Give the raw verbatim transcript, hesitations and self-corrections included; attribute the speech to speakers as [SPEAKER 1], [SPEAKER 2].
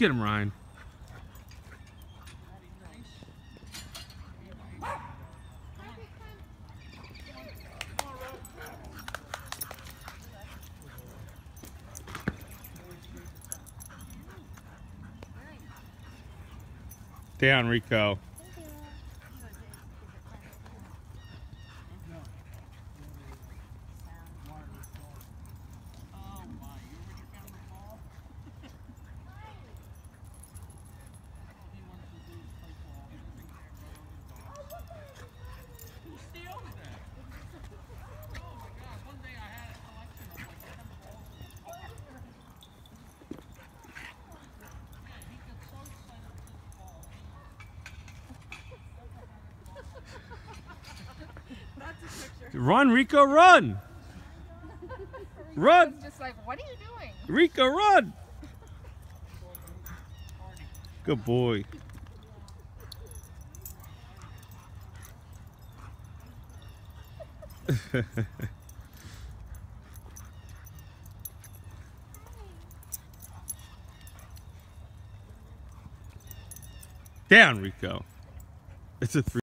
[SPEAKER 1] Get him, Ryan. Down, Rico. Run, Rico, run! Run!
[SPEAKER 2] Just like, what are you doing?
[SPEAKER 1] Rico, run! Good boy. Down, Rico. It's a three.